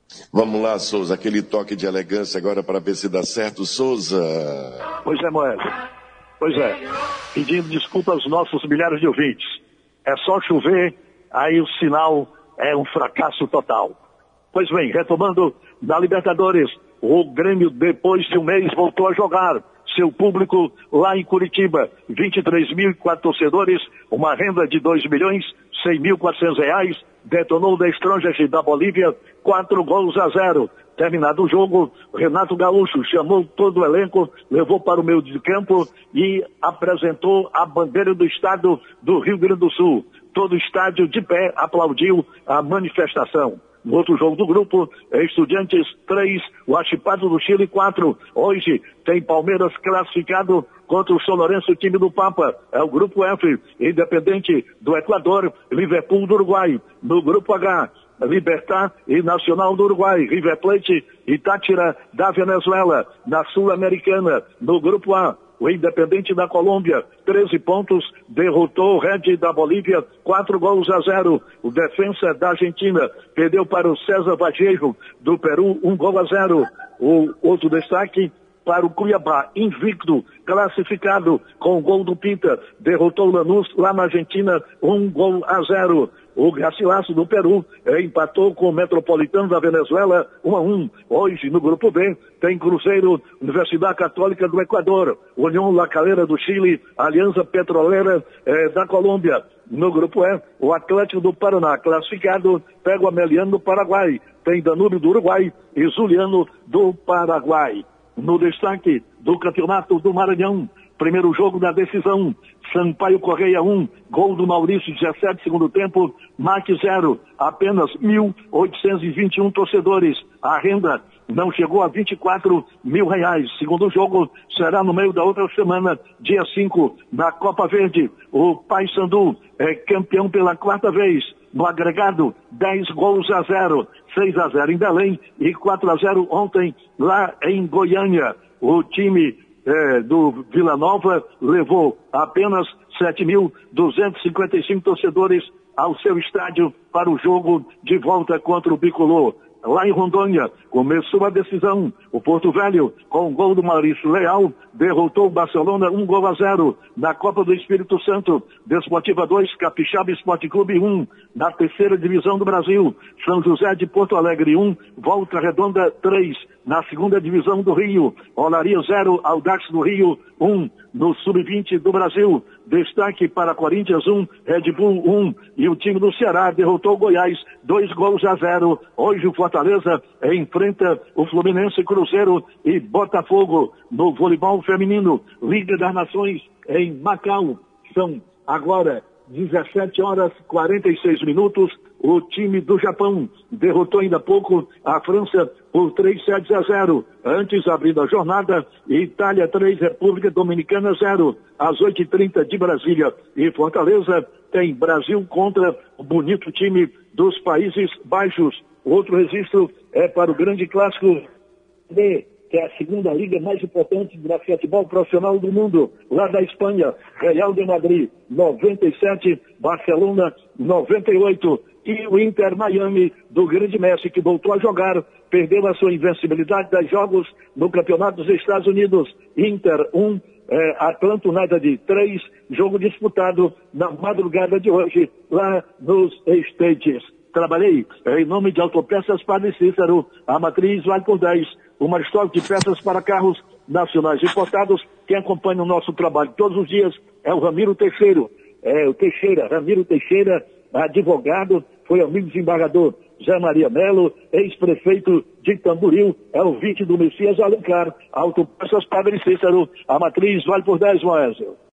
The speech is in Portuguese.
Vamos lá, Souza, aquele toque de elegância agora para ver se dá certo, Souza. Pois é, Moésio. Pois é. Pedindo desculpas aos nossos milhares de ouvintes. É só chover, aí o sinal é um fracasso total. Pois bem, retomando da Libertadores, o Grêmio, depois de um mês, voltou a jogar. Seu público lá em Curitiba, 23.004 torcedores, uma renda de R$2.100.400, detonou The Strongest da Bolívia, 4-0. Terminado o jogo, Renato Gaúcho chamou todo o elenco, levou para o meio de campo e apresentou a bandeira do estado do Rio Grande do Sul. Todo o estádio de pé aplaudiu a manifestação. No outro jogo do grupo, Estudiantes 3, Huachipato do Chile 4. Hoje tem Palmeiras classificado contra o São Lourenço, time do Papa. É o grupo F, Independente do Equador, Liverpool do Uruguai. No grupo H, Libertad e Nacional do Uruguai, River Plate e Táchira da Venezuela. Na Sul-Americana, no grupo A, o Independente da Colômbia, 13 pontos, derrotou o Red da Bolívia, 4-0. O Defensa da Argentina perdeu para o César Vallejo do Peru, 1-0. O outro destaque para o Cuiabá, invicto, classificado com o gol do Pinta, derrotou o Lanús lá na Argentina, 1-0. O Garcilaso do Peru empatou com o Metropolitano da Venezuela, 1-1. Hoje, no grupo B, tem Cruzeiro, Universidade Católica do Equador, União La Calera do Chile, Aliança Petrolera da Colômbia. No grupo E, o Atlético do Paraná, classificado, pega o Ameliano do Paraguai, tem Danúbio do Uruguai e Zuliano do Paraguai. No destaque do Campeonato do Maranhão, primeiro jogo da decisão, Sampaio Correia 1, gol do Maurício, 17, segundo tempo, Marque 0, apenas 1.821 torcedores. A renda não chegou a R$24.000. Segundo jogo será no meio da outra semana, dia 5, na Copa Verde. O Paysandu é campeão pela quarta vez. No agregado, 10-0, 6-0 em Belém e 4-0 ontem lá em Goiânia. O time do Vila Nova levou apenas 7.255 torcedores ao seu estádio para o jogo de volta contra o Bicolor. Lá em Rondônia, começou a decisão. O Porto Velho, com o gol do Maurício Leal, derrotou o Barcelona 1-0. Na Copa do Espírito Santo, Desportiva 2, Capixaba Esporte Clube 1. Na terceira divisão do Brasil, São José de Porto Alegre 1, Volta Redonda 3. Na segunda divisão do Rio, Olaria 0, Audax do Rio 1. No Sub-20 do Brasil, destaque para Corinthians 1, Red Bull 1. E o time do Ceará derrotou o Goiás 2-0. Hoje o Fortaleza enfrenta o Fluminense, Cruzeiro e Botafogo. No voleibol feminino, Liga das Nações em Macau. São agora 17h46. O time do Japão derrotou ainda há pouco a França por 3-0. Antes, abrindo a jornada, Itália 3, República Dominicana 0. Às 8h30 de Brasília e Fortaleza, tem Brasil contra o bonito time dos Países Baixos. Outro registro é para o grande clássico D, que é a segunda liga mais importante do basquetebol profissional do mundo, lá da Espanha. Real de Madrid, 97, Barcelona, 98. E o Inter Miami, do grande Messi, que voltou a jogar, perdeu a sua invencibilidade dos jogos no Campeonato dos Estados Unidos. Inter 1, Atlanta United 3, jogo disputado na madrugada de hoje, lá nos States. Trabalhei em nome de Autopeças Padre Cícero, a matriz vale por 10, uma estoque de peças para carros nacionais importados. Quem acompanha o nosso trabalho todos os dias é o Ramiro Teixeira. Ramiro Teixeira, advogado, foi amigo desembargador Zé Maria Melo, ex-prefeito de Tamboril, é o ouvinte do Messias Alencar, Autopeças Padre Cícero, a matriz vale por 10, Moésio.